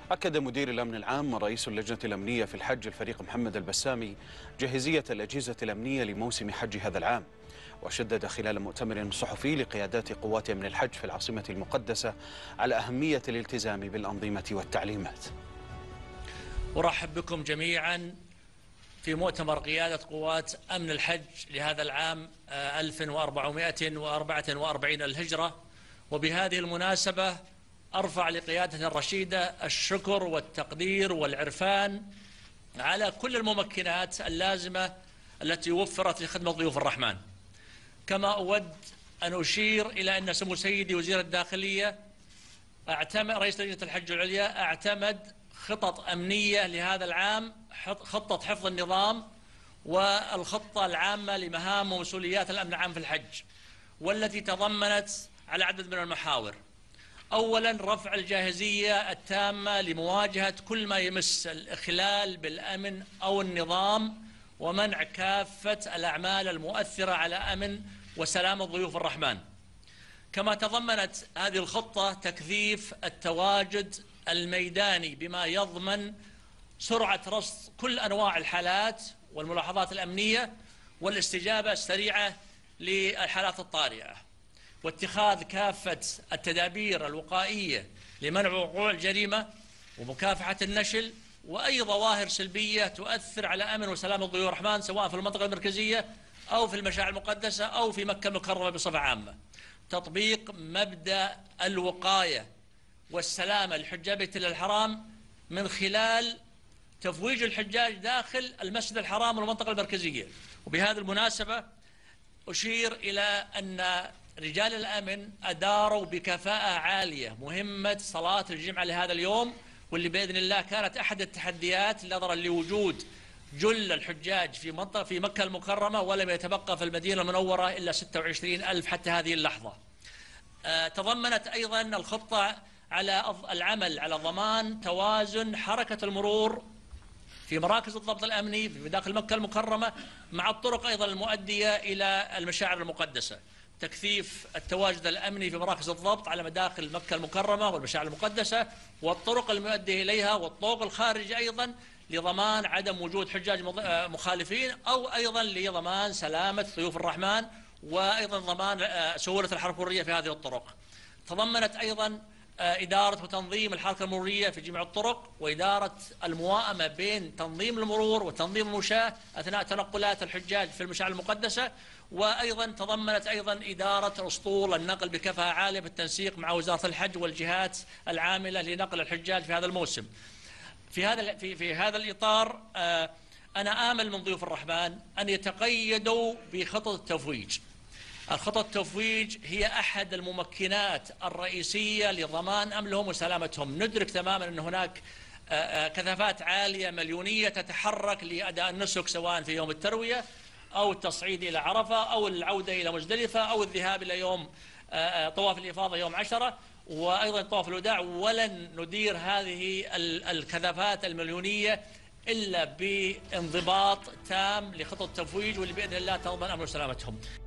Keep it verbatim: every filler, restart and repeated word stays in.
أكد مدير الأمن العام ورئيس اللجنة الأمنية في الحج الفريق محمد البسامي جاهزية الأجهزة الأمنية لموسم حج هذا العام، وشدد خلال مؤتمر صحفي لقيادات قوات أمن الحج في العاصمة المقدسة على أهمية الالتزام بالأنظمة والتعليمات. أرحب بكم جميعا في مؤتمر قيادة قوات أمن الحج لهذا العام ألف وأربعمائة وأربعة وأربعين الهجرة، وبهذه المناسبة أرفع لقيادة الرشيدة الشكر والتقدير والعرفان على كل الممكنات اللازمة التي وفرت لخدمة ضيوف الرحمن. كما أود أن أشير إلى أن سمو سيدي وزير الداخلية اعتمد رئيس لجنة الحج العليا اعتمد خطط أمنية لهذا العام، خطة حفظ النظام والخطة العامة لمهام ومسؤوليات الأمن العام في الحج، والتي تضمنت على عدد من المحاور. أولا، رفع الجاهزية التامة لمواجهة كل ما يمس الإخلال بالأمن أو النظام، ومنع كافة الأعمال المؤثرة على أمن وسلامة ضيوف الرحمن. كما تضمنت هذه الخطة تكثيف التواجد الميداني بما يضمن سرعة رصد كل أنواع الحالات والملاحظات الأمنية والاستجابة السريعة للحالات الطارئة، واتخاذ كافة التدابير الوقائية لمنع وقوع الجريمة ومكافحة النشل وأي ظواهر سلبية تؤثر على أمن وسلامة ضيوف الرحمن، سواء في المنطقة المركزية أو في المشاعر المقدسة أو في مكة المكرمة بصفة عامة. تطبيق مبدأ الوقاية والسلامة لحجاج بيت الله الحرام من خلال تفويج الحجاج داخل المسجد الحرام والمنطقة المركزية. وبهذه المناسبة أشير إلى أن رجال الأمن أداروا بكفاءة عالية مهمة صلاة الجمعة لهذا اليوم، واللي بإذن الله كانت أحد التحديات نظرا لوجود جل الحجاج في منطقة في مكة المكرمة، ولم يتبقى في المدينة المنورة إلا ستة وعشرين ألف حتى هذه اللحظة. أه تضمنت أيضا الخطة على العمل على ضمان توازن حركة المرور في مراكز الضبط الأمني في داخل مكة المكرمة مع الطرق أيضا المؤدية إلى المشاعر المقدسة. تكثيف التواجد الأمني في مراكز الضبط على مداخل مكة المكرمة والمشاعر المقدسة والطرق المؤدية إليها والطرق الخارجي أيضا، لضمان عدم وجود حجاج مخالفين أو أيضا لضمان سلامة ضيوف الرحمن، وأيضا ضمان سهولة الحركة المرورية في هذه الطرق. تضمنت أيضا إدارة وتنظيم الحركة المرورية في جميع الطرق، وإدارة المواءمة بين تنظيم المرور وتنظيم المشاة أثناء تنقلات الحجاج في المشاعر المقدسة. وأيضا تضمنت أيضا إدارة أسطول النقل بكفاءة عالية بالتنسيق مع وزارة الحج والجهات العاملة لنقل الحجاج في هذا الموسم. في هذا في في هذا الإطار أنا آمل من ضيوف الرحمن أن يتقيدوا بخطط التفويج. الخطط التفويج هي أحد الممكنات الرئيسية لضمان أمنهم وسلامتهم. ندرك تماما أن هناك كثافات عالية مليونية تتحرك لأداء النسك، سواء في يوم التروية أو التصعيد إلى عرفة أو العودة إلى مزدلفة أو الذهاب إلى يوم طواف الإفاضة يوم عشرة وأيضا طواف الوداع. ولن ندير هذه الكثافات المليونية إلا بانضباط تام لخطط التفويج، واللي بإذن الله تضمن أمن وسلامتهم.